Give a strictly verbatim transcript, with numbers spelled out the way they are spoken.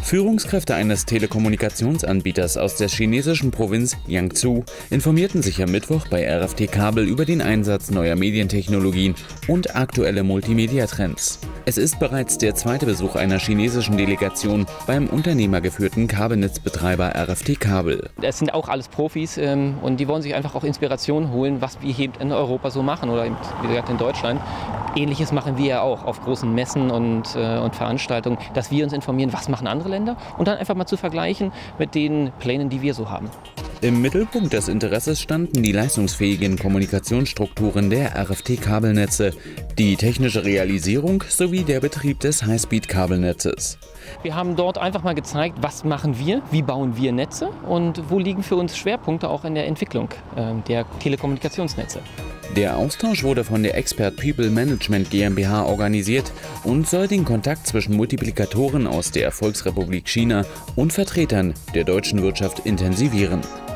Führungskräfte eines Telekommunikationsanbieters aus der chinesischen Provinz Jiangsu informierten sich am Mittwoch bei R F T Kabel über den Einsatz neuer Medientechnologien und aktuelle Multimedia-Trends. Es ist bereits der zweite Besuch einer chinesischen Delegation beim unternehmergeführten Kabelnetzbetreiber R F T Kabel. Es sind auch alles Profis ähm, und die wollen sich einfach auch Inspiration holen, was wir hier in Europa so machen oder eben, wie gesagt in Deutschland. Ähnliches machen wir ja auch auf großen Messen und, äh, und Veranstaltungen, dass wir uns informieren, was machen andere Länder und dann einfach mal zu vergleichen mit den Plänen, die wir so haben. Im Mittelpunkt des Interesses standen die leistungsfähigen Kommunikationsstrukturen der R F T-Kabelnetze, die technische Realisierung sowie der Betrieb des Highspeed-Kabelnetzes. Wir haben dort einfach mal gezeigt, was machen wir, wie bauen wir Netze und wo liegen für uns Schwerpunkte auch in der Entwicklung äh, der Telekommunikationsnetze. Der Austausch wurde von der Expert People Management GmbH organisiert und soll den Kontakt zwischen Multiplikatoren aus der Volksrepublik China und Vertretern der deutschen Wirtschaft intensivieren.